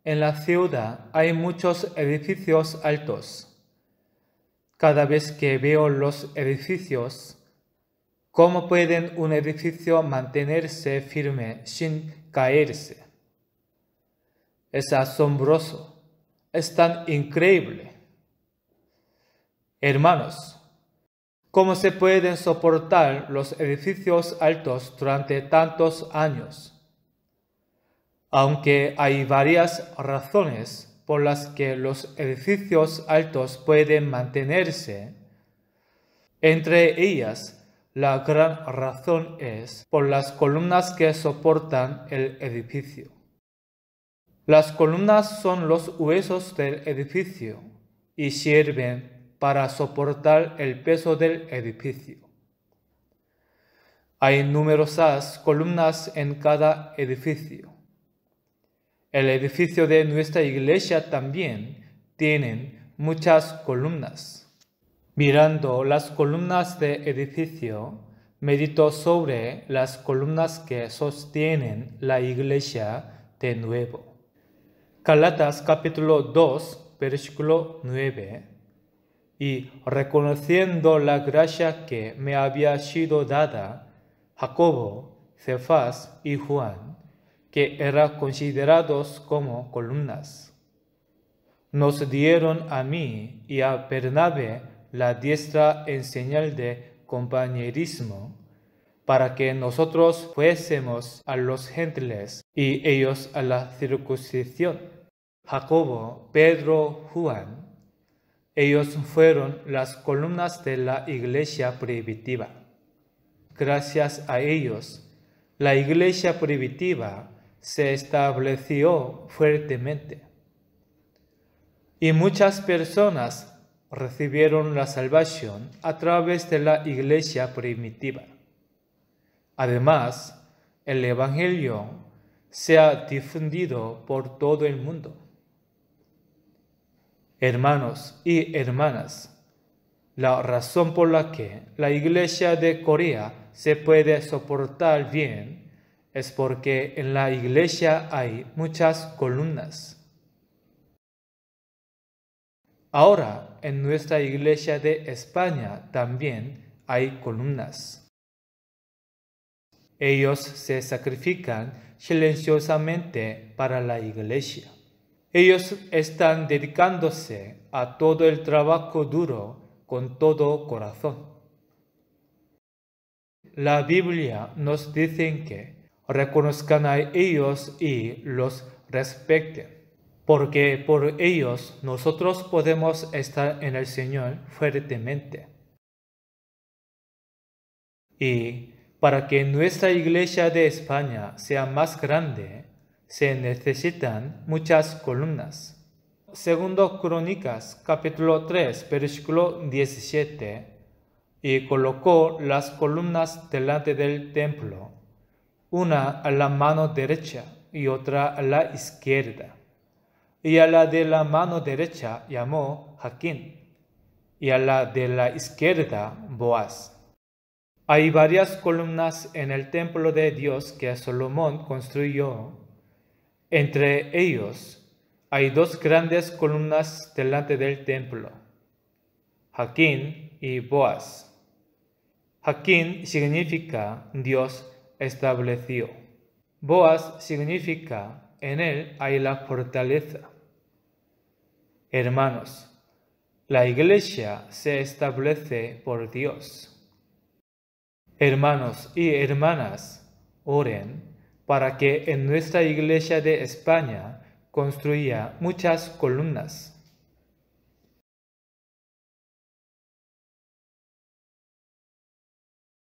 En la ciudad hay muchos edificios altos. Cada vez que veo los edificios, ¿cómo pueden un edificio mantenerse firme sin caerse? Es asombroso, es tan increíble. Hermanos, ¿cómo se pueden soportar los edificios altos durante tantos años? Aunque hay varias razones por las que los edificios altos pueden mantenerse, entre ellas la gran razón es por las columnas que soportan el edificio. Las columnas son los huesos del edificio y sirven para soportar el peso del edificio. Hay numerosas columnas en cada edificio. El edificio de nuestra iglesia también tiene muchas columnas. Mirando las columnas del edificio, medito sobre las columnas que sostienen la iglesia de nuevo. Gálatas capítulo 2, versículo 9. Y reconociendo la gracia que me había sido dada, Jacobo, Cefas y Juan, que eran considerados como columnas, nos dieron a mí y a Bernabé la diestra en señal de compañerismo, para que nosotros fuésemos a los gentiles y ellos a la circuncisión. Jacobo, Pedro, Juan, ellos fueron las columnas de la iglesia primitiva. Gracias a ellos, la iglesia primitiva se estableció fuertemente. Y muchas personas recibieron la salvación a través de la iglesia primitiva. Además, el Evangelio se ha difundido por todo el mundo. Hermanos y hermanas, la razón por la que la iglesia de Corea se puede soportar bien es porque en la iglesia hay muchas columnas. Ahora, en nuestra iglesia de España también hay columnas. Ellos se sacrifican silenciosamente para la iglesia. Ellos están dedicándose a todo el trabajo duro con todo corazón. La Biblia nos dice que reconozcan a ellos y los respeten, porque por ellos nosotros podemos estar en el Señor fuertemente. Y para que nuestra iglesia de España sea más grande, se necesitan muchas columnas. Segundo Crónicas, capítulo 3, versículo 17. Y colocó las columnas delante del templo, una a la mano derecha y otra a la izquierda. Y a la de la mano derecha llamó Jaquín, y a la de la izquierda Boaz. Hay varias columnas en el templo de Dios que Salomón construyó. Entre ellos hay dos grandes columnas delante del templo, Jaquín y Boaz. Jaquín significa Dios estableció. Boaz significa en él hay la fortaleza. Hermanos, la iglesia se establece por Dios. Hermanos y hermanas, oren para que en nuestra iglesia de España construya muchas columnas.